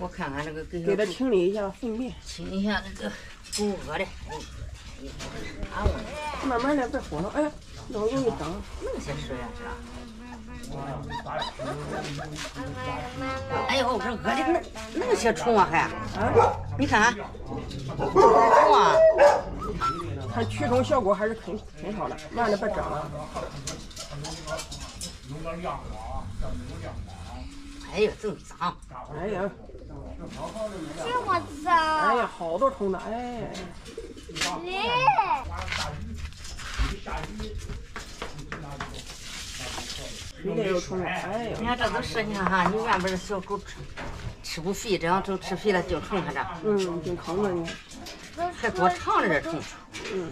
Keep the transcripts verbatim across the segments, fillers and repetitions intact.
我看看这个给给它清理一下粪便， 清一下这个狗屙的。哎， 慢慢的别火了，哎，那么容易长。 那些水呀是吧？哎呦，这屙的那那些虫啊还啊！你看，虫啊， 它驱虫效果还是很很好的，慢的别长了。 哎呀，真脏！ 哎呀， 这么脏！ 哎呀，好多虫子，哎。水里有虫子，哎呀！ 你看这都是，你看哈，你原本的小狗吃吃不肥，这样都吃肥了进虫，看这。 嗯，进坑了你。 还多长了这虫。 嗯。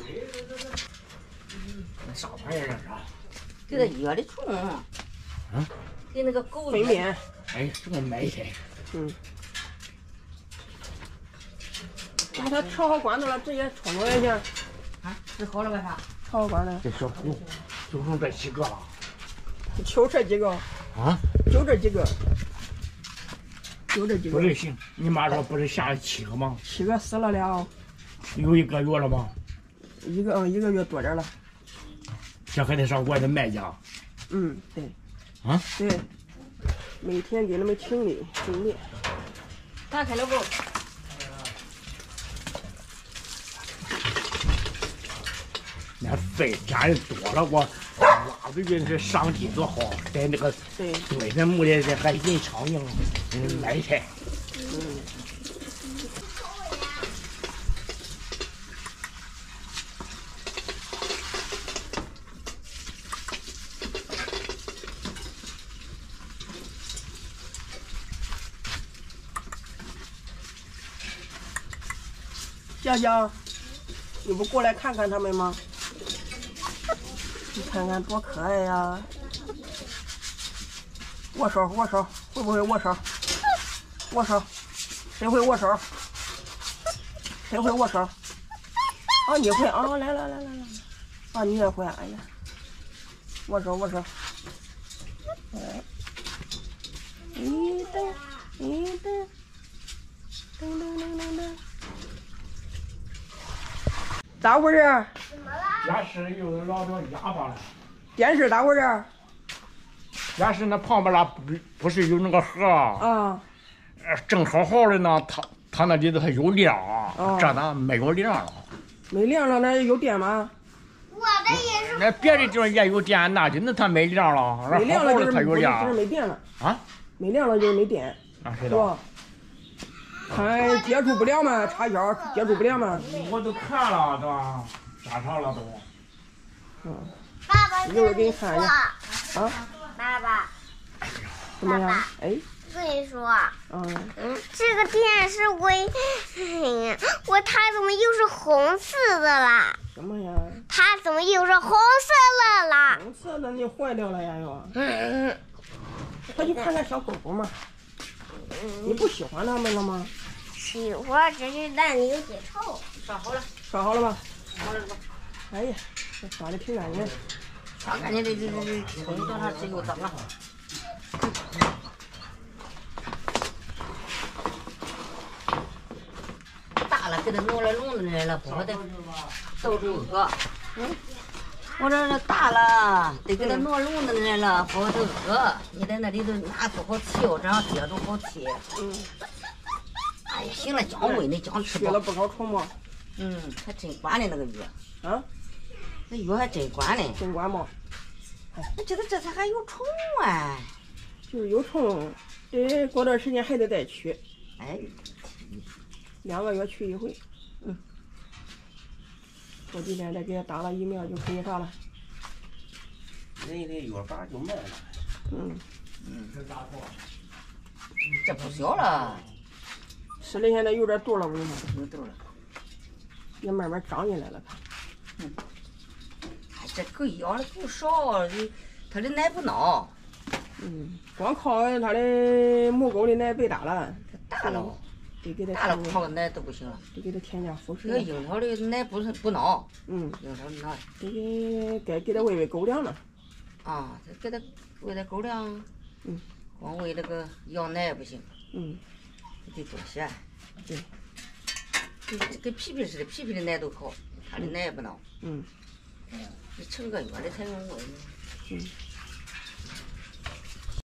啥玩意儿啊？ 给它约的虫。 嗯。 给那个狗粪便。 哎，这个埋汰。 嗯。给它调好管子了，直接冲过来去。 啊，治好了干啥？ 调好管子。 这小狗就剩这几个了。 就这几个。 啊？ 就这几个。就这几个。 不是行，你妈说不是下了七个吗？ 七个死了了。 有一个月了吗？ 一个嗯，一个月多点了。 这还得上外头卖去。 嗯，对。 啊？ 对。每天给他们清理粪便。 打开了不？ 那粪家人多了，我拉出去这上地多好，在那个对堆那木的这还人苍蝇，嗯，埋汰。 嗯。佳佳，你不过来看看他们吗？你看看多可爱呀！握手，握手，会不会握手？握手，谁会握手？谁会握手？啊，你会啊！来来来来来，啊，你也会！哎呀，握手握手。哎，一噔一噔，噔噔噔噔噔。咋回事？ 怎么了？ 家是又老着哑巴了。 电视咋回事？ 家是那旁边那不不是有那个盒啊？ 呃，正好好的呢，它它那里头还有亮啊， 哦、 这咋没有亮了？ 没亮了，那有电吗？ 我的也是。 那别的地方也有电，那就那它没亮了， 没亮了就是它有亮， 就是没电了啊？ 没亮了就是没电， 啊，是吧？看接触不了嘛，插销接触不了嘛。 我都看了，对吧？咋上了都。 嗯。 爸爸， 一会儿给你看一下。啊。 爸爸。 怎么样？哎。 跟你说。 嗯。 嗯，这个电视我，哎呀，我它怎么又是红色的啦？ 什么呀？ 它怎么又是红色的啦？ 红色的就坏掉了呀又。 嗯。 他就看看小狗狗嘛。嗯。你不喜欢它们了吗？ 喜欢，只是蛋里有点臭。 刷好了。 刷好了吧？ 好了吧？ 哎呀，这刷的挺干净。 刷干净的这这这冲多长时间又脏了。大了给它弄来笼子里来了，不好得到处饿。嗯，我这这大了得给它弄笼子里来了，不好得饿。你在那里头拿不好挑，这样接着好贴。 嗯。 哎呀，行了，姜喂你姜吃饱。 学了不少虫嘛。 嗯，还真管呢那个月。 啊？ 那月还真管呢。 真管吗？ 哎，那这个这才还有虫哎。 就是有虫，得过段时间还得再取。 哎。 两个月去一回。嗯。过几天再给它打了疫苗就可以啥了。 人家那药房就卖了。 嗯。 嗯，这咋做？ 这不小了。 吃的现在有点肚了，我跟你说。 有肚了。 也慢慢长进来了。 嗯。哎，这狗养的够少，它的奶不孬。 嗯。光靠它的母狗的奶背大了。 大了。 得给它大了靠个奶都不行了。 得给它添加辅食。 这个樱桃的奶不是不孬。 嗯。 樱桃那。 得给该给它喂喂狗粮了。 啊，给它喂点狗粮。 嗯。 光喂那个羊奶不行。 嗯。 得多咸。 对， 跟跟皮皮似的，皮皮的奶都好，它的奶也不孬。 嗯这成个月的才用过。 嗯。